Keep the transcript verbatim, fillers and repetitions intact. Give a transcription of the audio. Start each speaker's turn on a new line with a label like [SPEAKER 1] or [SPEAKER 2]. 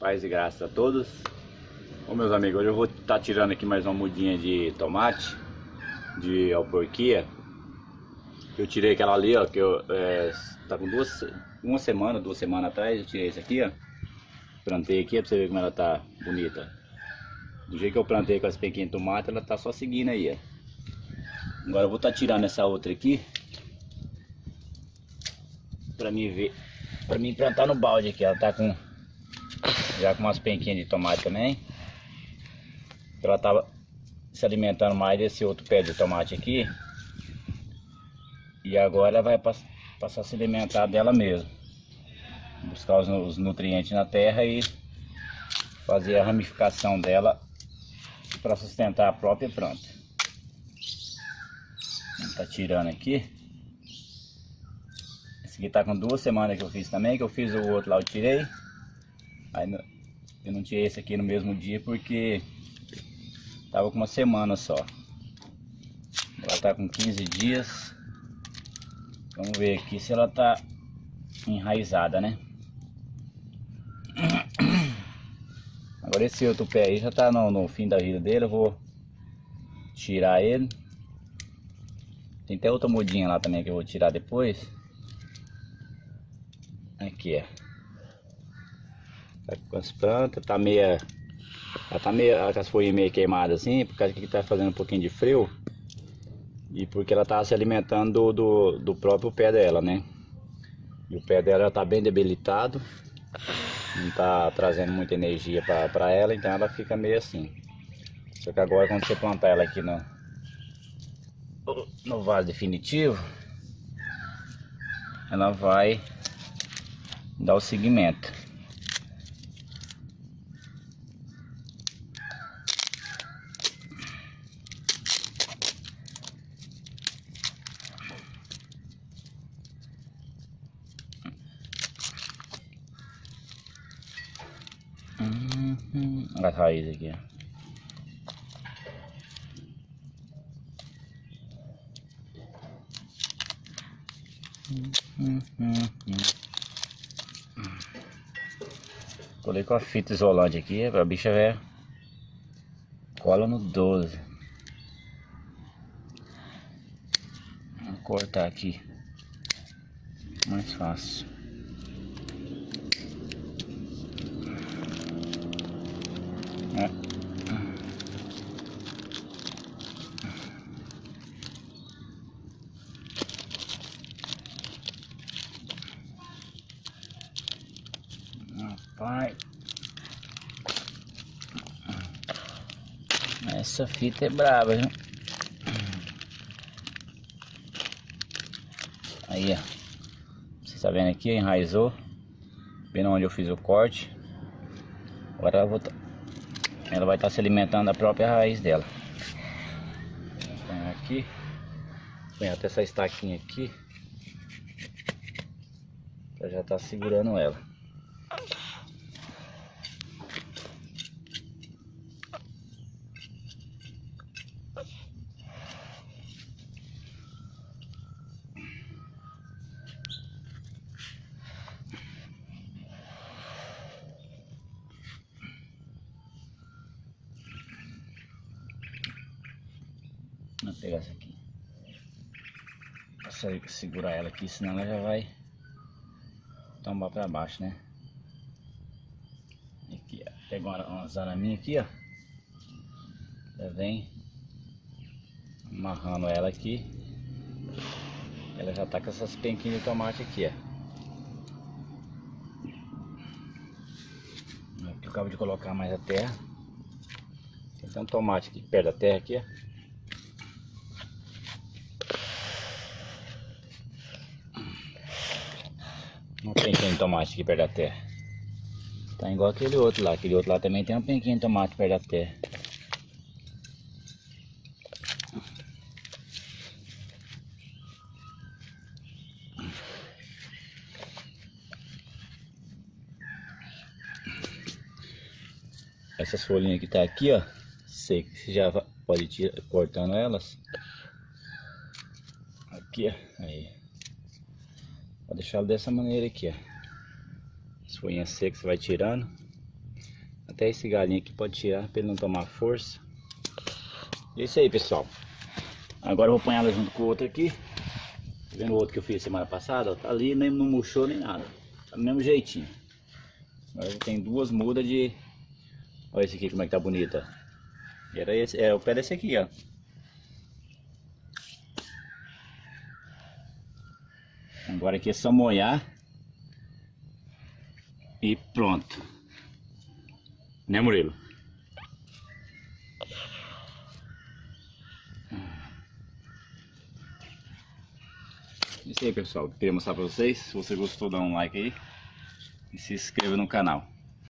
[SPEAKER 1] Paz e graça a todos. Bom, meus amigos, hoje eu vou estar tá tirando aqui mais uma mudinha de tomate de alporquia. Eu tirei aquela ali, ó, que eu é, tá com duas, uma semana, duas semanas atrás. Eu tirei esse aqui, ó. Plantei aqui pra você ver como ela tá bonita. Do jeito que eu plantei com as pequenas de tomate, ela tá só seguindo aí, ó. Agora eu vou estar tá tirando essa outra aqui pra mim ver, pra mim plantar no balde aqui. Ela tá com já com umas penquinhas de tomate também. Ela tava se alimentando mais desse outro pé de tomate aqui. E agora ela vai pass passar a se alimentar dela mesmo. Buscar os, os nutrientes na terra e fazer a ramificação dela para sustentar a própria planta. Tá tirando aqui. Esse aqui tá com duas semanas que eu fiz também, que eu fiz o outro lá, eu tirei. Aí eu não tirei esse aqui no mesmo dia porque tava com uma semana só. Ela tá com quinze dias. Vamos ver aqui se ela tá enraizada, né? Agora esse outro pé aí já tá no, no fim da vida dele. Eu vou tirar ele. Tem até outra mudinha lá também que eu vou tirar depois. Aqui, ó. Tá com as plantas, tá meia. Ela tá meio, com as folhas meio queimadas assim, por causa que tá fazendo um pouquinho de frio. E porque ela tá se alimentando do, do, do próprio pé dela, né? E o pé dela tá bem debilitado. Não tá trazendo muita energia pra, pra ela, então ela fica meio assim. Só que agora quando você plantar ela aqui no, no vaso definitivo, ela vai dar o seguimento. Uhum. Olha as raízes aqui, ó. Uhum. Colei com a fita isolante aqui, a bicha é cola no doze. Vou cortar aqui, mais fácil. É. Rapaz, essa fita é brava, viu? Aí, ó, você tá vendo aqui, enraizou bem onde eu fiz o corte. Agora ela, vou tá... ela vai estar tá se alimentando da própria raiz dela. Põe aqui, põe até essa estaquinha aqui, pra já tá segurando ela. Vou pegar essa aqui, vou segurar ela aqui, senão ela já vai tombar para baixo, né? Aqui, ó. Pega uma, uma zanaminha aqui, ó. Já vem amarrando ela aqui. Ela já tá com essas penquinhas de tomate aqui, ó. Aqui eu acabo de colocar mais a terra. Tem até um tomate aqui perto da terra aqui, ó. Um penquinho de tomate aqui perto da terra. Tá igual aquele outro lá. Aquele outro lá também tem um penquinho de tomate perto da terra. Essas folhinhas que tá aqui, ó, sei que você já pode tirar cortando elas. Aqui, ó, aí. Vou deixar ela dessa maneira aqui, ó. As folhinhas secas você vai tirando. até esse galinho aqui pode tirar para ele não tomar força. E é isso aí, pessoal. Agora eu vou apanhar ela junto com o outro aqui. Tá vendo o outro que eu fiz semana passada? Ó, tá ali, nem não murchou nem nada. Tá do mesmo jeitinho. Agora tem duas mudas de... Olha esse aqui como é que tá bonito, ó. Era esse, é o pé desse aqui, ó. Agora aqui é só molhar. E pronto. Né, Murilo? Isso aí, pessoal. Queria mostrar pra vocês. Se você gostou, dá um like aí. E se inscreva no canal.